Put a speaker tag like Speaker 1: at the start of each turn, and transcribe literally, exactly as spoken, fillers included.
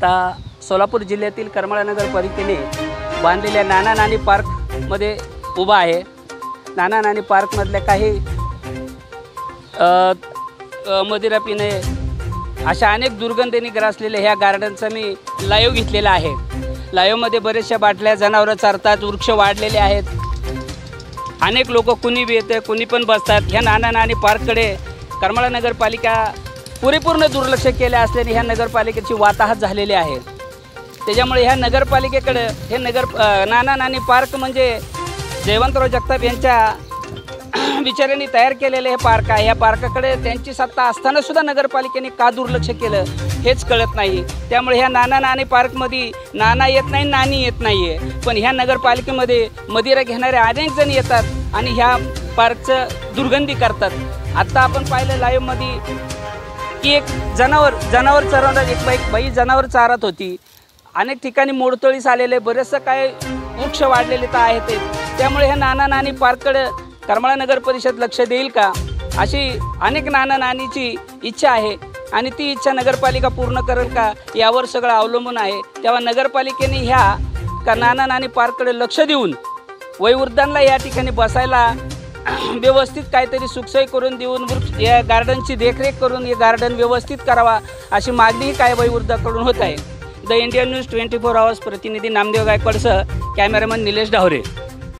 Speaker 1: आता सोलापूर जिल्ह्यातील करमाळा नगरपालिकेने बांधलेल्या नाना नानी पार्कमध्ये उभा आहे। नाना नानी पार्कमधल्या काही मदिरा पिणे अशा अनेक दुर्गंधीने ग्रासलेल्या ह्या गार्डनचा मी लाईव्ह घेतलेला आहे। लाईव्हमध्ये बरेचशा बाटल्या जनावरं चारतात, वृक्ष वाढलेले आहेत, अनेक लोक कुणी बी येते कुणी पण बसतात। ह्या नाना नानी पार्ककडे करमाळा नगरपालिका पुरेपूर्ण दुर्लक्ष केले असल्याने ह्या नगरपालिकेची वाताहत झालेली आहे। त्याच्यामुळे ह्या नगरपालिकेकडे हे नगर नाना नानी पार्क म्हणजे जयवंतराव जगताप यांच्या विचारांनी तयार केलेले हे पार्क आहे। या पार्काकडे त्यांची सत्ता असताना सुद्धा नगरपालिकेने का दुर्लक्ष केलं हेच कळत नाही। त्यामुळे ह्या नाना नानी पार्कमध्ये नाना येत नाही, नानी येत नाही आहे, पण ह्या नगरपालिकेमध्ये मदिरा घेणारे अनेक जण येतात आणि ह्या पार्कचं दुर्गंधी करतात। आत्ता आपण पाहिलं लाईव्हमध्ये की एक जनावर जनावर चरवणारी एक बाई बाई जनावर चारत होती। अनेक ठिकाणी मोडतोळीस आलेले बरेचसे काय वृक्ष वाढलेले तर आहेत ते। त्यामुळे ह्या नाना नानी पार्ककडे करमाळा नगर परिषद लक्ष देईल का अशी अनेक नाना नानीची इच्छा आहे आणि ती इच्छा नगरपालिका पूर्ण करेल का यावर सगळं अवलंबून आहे। तेव्हा नगरपालिकेने ह्या का नाना नानी पार्ककडे लक्ष देऊन वयोवृद्धांना या ठिकाणी बसायला व्यवस्थित काहीतरी सुखसोय करून देऊन वृक्ष या गार्डनची देखरेख करून हे गार्डन व्यवस्थित करावा अशी मागणीही काय वयोवृद्धाकडून होत आहे। The Indian news twenty four hours प्रतिनिधी नामदेव गायकवाडसह कॅमेरामन निलेश ढावरे।